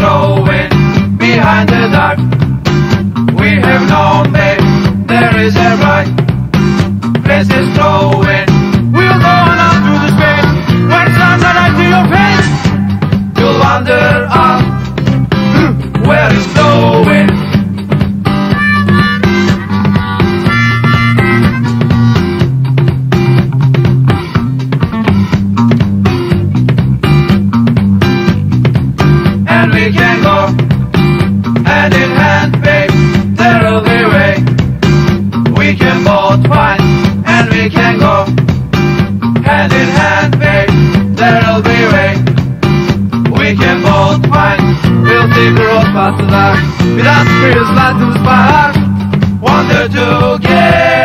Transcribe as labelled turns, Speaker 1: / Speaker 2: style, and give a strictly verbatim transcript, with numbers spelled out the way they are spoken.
Speaker 1: growing behind the dark. We have known, babe, there is a right. Grass is growing. We'll go on up through the space. When sunlight lights to your face, you'll wonder up where it's going. And we can go hand in hand, babe, there'll be way. We can both find, and we can go hand in hand, babe, there'll be way. We can both find, we'll take the road past the dark. Without spirits, light to spark, wonder together.